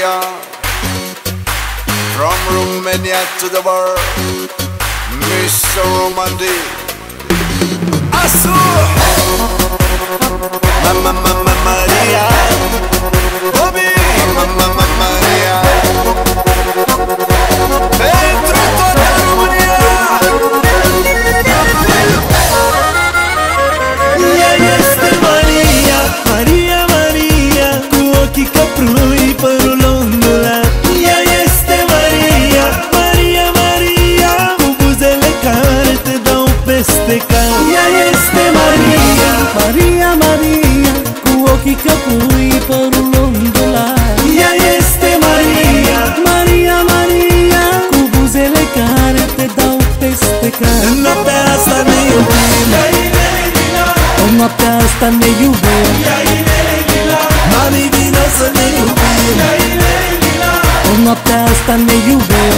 Maria, from Romania to the world, Mr. Romantic. Asu, Mama Maria, Bobby, Mama Maria, pentru toată România. Ea este Maria, Maria, Maria, cu ochii caprui, părul ondulat. Ea este Maria, Maria, Maria, cu buzele care te dau peste cap. Ea este Maria, Maria, Maria, cu ochii caprui, părul ondulat. Ea este Maria, Maria, Maria, cu buzele care te dau peste cap. În noaptea asta ne iubim, în noaptea asta ne iubim, mami vino să ne iubim, în noaptea asta ne iubim.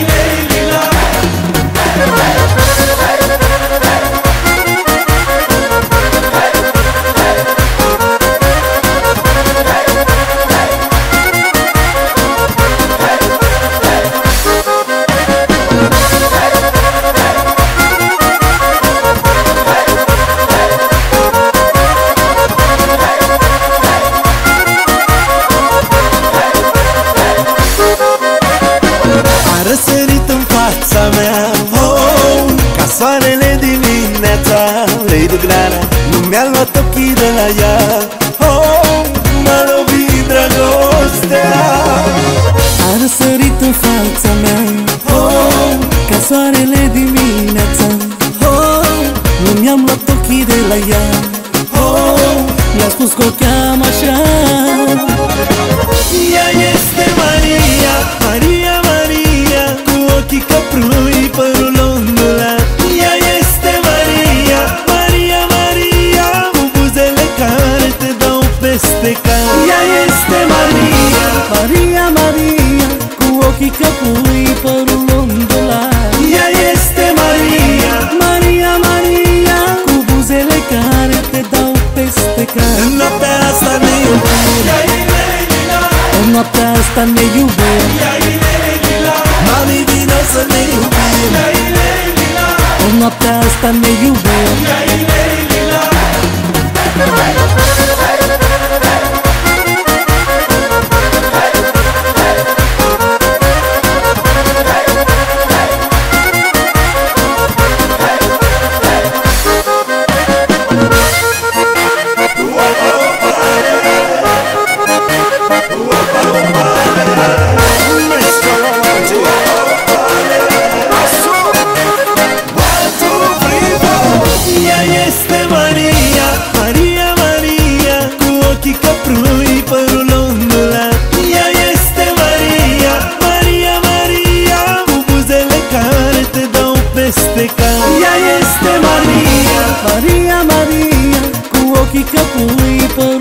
A răsărit în fața mea, oh, ca soarele dimineața. Le-i duc rara, nu mi-a luat ochii de la ea, oh, m-a lovit dragostea. A răsărit în fața mea, oh, ca soarele dimineața, oh, nu mi-am luat ochii de la ea, oh, mi-a spus că o cheam așa. Ea este Maria, Maria, Maria, cu ochii caprui, părul ondulat. Ea este Maria, Maria, Maria, cu buzele care te dau peste cap. Ea este Maria, Maria, Maria, cu ochii caprui, părul ondulat. Ea este Maria, Maria, Maria, cu buzele care te dau peste cap. În noaptea asta ne iubim, în noaptea asta ne iubim, mami vino să ne iubim, în noaptea asta ne iubim. Caprui, părul ondulat. Ea este Maria, Maria, Maria, cu buzele care te dau peste cap. Ea este Maria, Maria, Maria, cu ochii caprui, părul